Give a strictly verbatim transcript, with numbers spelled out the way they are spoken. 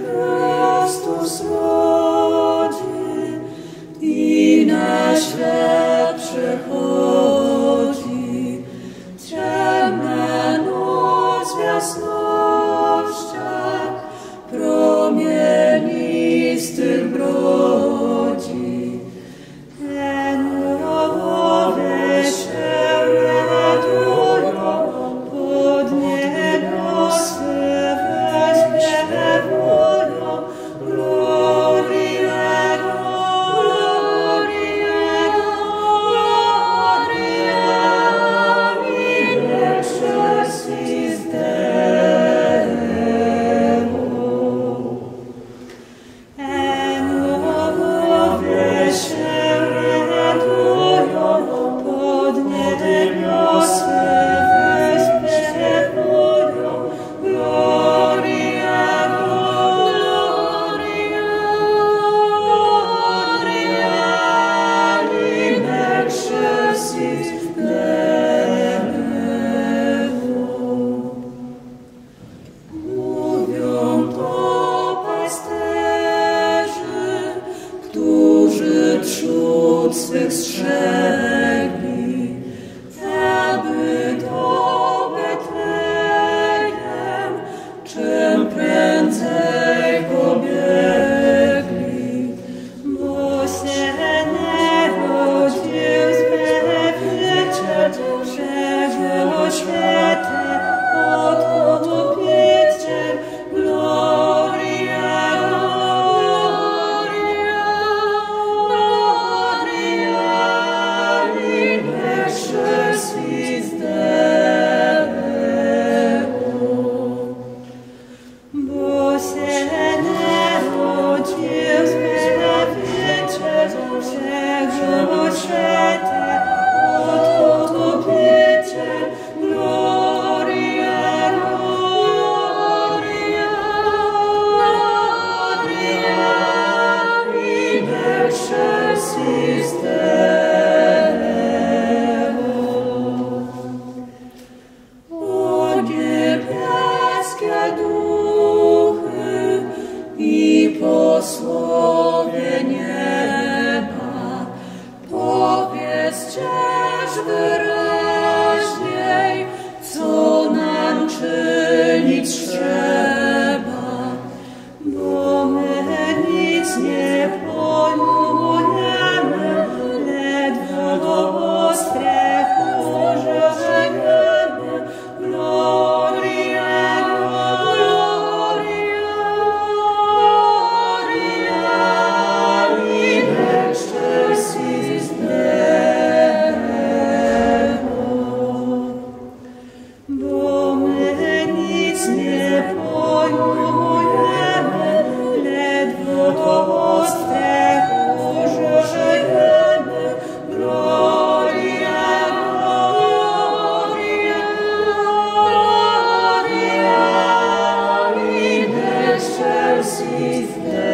Chrystus rodzi i na świat przychodzi. Ciemna noc w jasnościach promienistych brodzi. Aniołowie się radują, pod niebosy weźmiewują. Gloria, Gloria, Gloria in excelsis Deo. Aniołowie się radują, pod niebosy weźmiewują. Gloria, Gloria, Gloria in excelsis Deo. Mówią to pasterze, którzy trzód swych strzegli, aby do Betlejem czym prędzej pobiegli, bo się narodził Zbawiciel wszechego świata, Odkupiciel. Gloria, Gloria, Gloria in excelsis Deo. Bo się narodził Zbawiciel wszechego świata, Odkupiciel. Gloria, Gloria, Gloria in excelsis Deo. O niebieskie duchy i posłowie nieba, powiedzcież wyraźniej, co nam czynić trzeba, bo my nic nie pojmujemy, ledwo o strachu żyjemy. Gloria, Gloria, Gloria in excelsis Deo. Bo my nic nie pojmujemy, ledwo o strachu żyjemy. Gloria, Gloria, Gloria in excelsis Deo.